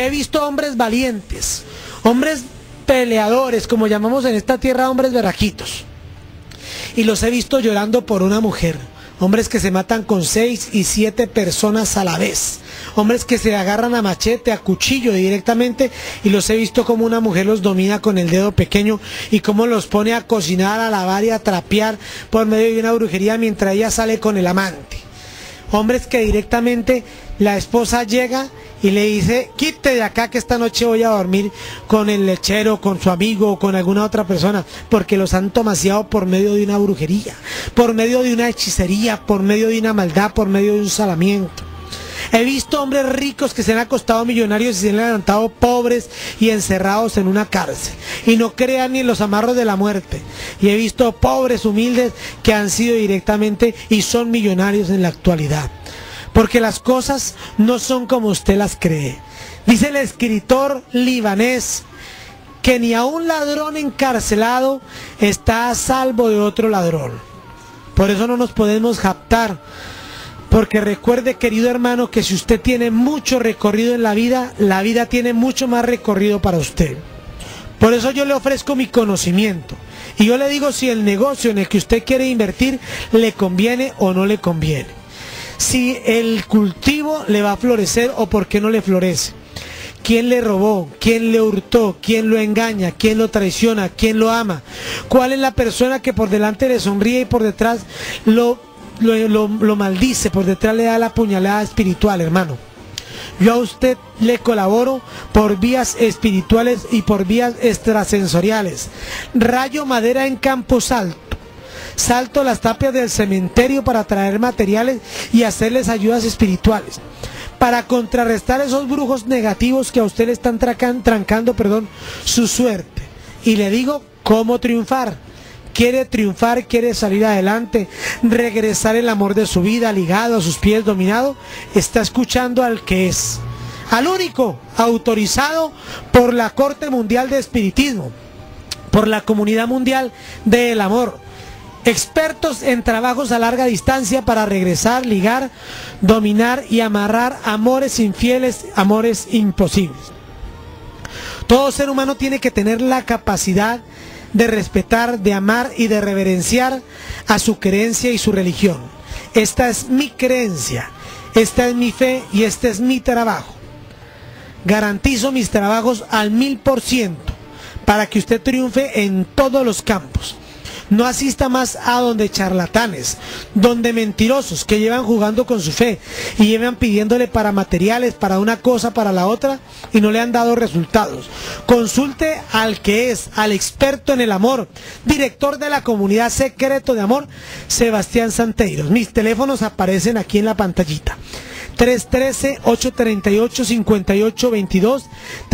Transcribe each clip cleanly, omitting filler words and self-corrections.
He visto hombres valientes, hombres peleadores, como llamamos en esta tierra, hombres verajitos. Y los he visto llorando por una mujer. Hombres que se matan con 6 y 7 personas a la vez. Hombres que se agarran a machete, a cuchillo directamente, y los he visto como una mujer los domina con el dedo pequeño y cómo los pone a cocinar, a lavar y a trapear por medio de una brujería mientras ella sale con el amante. Hombres que directamente la esposa llega y le dice: quite de acá que esta noche voy a dormir con el lechero, con su amigo o con alguna otra persona, porque los han tomaseado por medio de una brujería, por medio de una hechicería, por medio de una maldad, por medio de un salamiento. He visto hombres ricos que se han acostado millonarios y se han levantado pobres y encerrados en una cárcel, y no crean ni en los amarros de la muerte. Y he visto pobres humildes que han sido directamente y son millonarios en la actualidad. Porque las cosas no son como usted las cree. Dice el escritor libanés que ni a un ladrón encarcelado está a salvo de otro ladrón. Por eso no nos podemos jactar. Porque recuerde, querido hermano, que si usted tiene mucho recorrido en la vida tiene mucho más recorrido para usted. Por eso yo le ofrezco mi conocimiento. Y yo le digo si el negocio en el que usted quiere invertir le conviene o no le conviene. Si el cultivo le va a florecer o por qué no le florece. ¿Quién le robó? ¿Quién le hurtó? ¿Quién lo engaña? ¿Quién lo traiciona? ¿Quién lo ama? ¿Cuál es la persona que por delante le sonríe y por detrás lo maldice? Por detrás le da la puñalada espiritual, hermano. Yo a usted le colaboro por vías espirituales y por vías extrasensoriales. Rayo madera en Campo Alto. Salto las tapias del cementerio para traer materiales y hacerles ayudas espirituales, para contrarrestar esos brujos negativos que a usted le están trancando su suerte. Y le digo cómo triunfar. Quiere triunfar, quiere salir adelante, regresar el amor de su vida, ligado a sus pies, dominado. Está escuchando al que es, al único autorizado por la Corte Mundial de Espiritismo, por la Comunidad Mundial del Amor. Expertos en trabajos a larga distancia para regresar, ligar, dominar y amarrar amores infieles, amores imposibles. Todo ser humano tiene que tener la capacidad de respetar, de amar y de reverenciar a su creencia y su religión. Esta es mi creencia, esta es mi fe y este es mi trabajo. Garantizo mis trabajos al 1000% para que usted triunfe en todos los campos. No asista más a donde charlatanes, donde mentirosos que llevan jugando con su fe y llevan pidiéndole para materiales, para una cosa, para la otra, y no le han dado resultados. Consulte al que es, al experto en el amor, director de la comunidad Secreto de Amor, Sebastián Santeiros. Mis teléfonos aparecen aquí en la pantallita. 313-838-5822,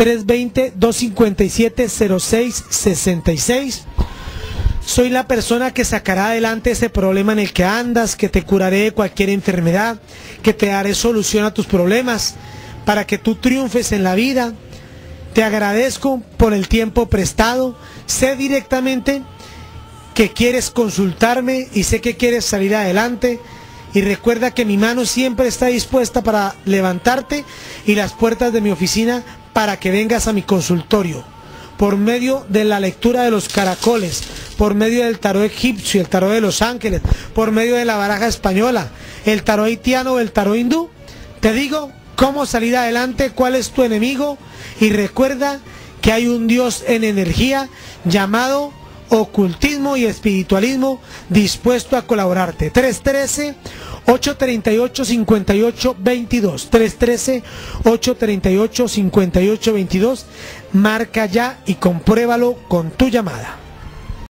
320-257-0666. Soy la persona que sacará adelante ese problema en el que andas, que te curaré de cualquier enfermedad, que te daré solución a tus problemas, para que tú triunfes en la vida. Te agradezco por el tiempo prestado. Sé directamente que quieres consultarme y sé que quieres salir adelante. Y recuerda que mi mano siempre está dispuesta para levantarte y las puertas de mi oficina para que vengas a mi consultorio. Por medio de la lectura de los caracoles, por medio del tarot egipcio, el tarot de los ángeles, por medio de la baraja española, el tarot haitiano o el tarot hindú, te digo cómo salir adelante, cuál es tu enemigo, y recuerda que hay un Dios en energía llamado ocultismo y espiritualismo dispuesto a colaborarte. 313-838-5822, 313-838-5822, marca ya y compruébalo con tu llamada.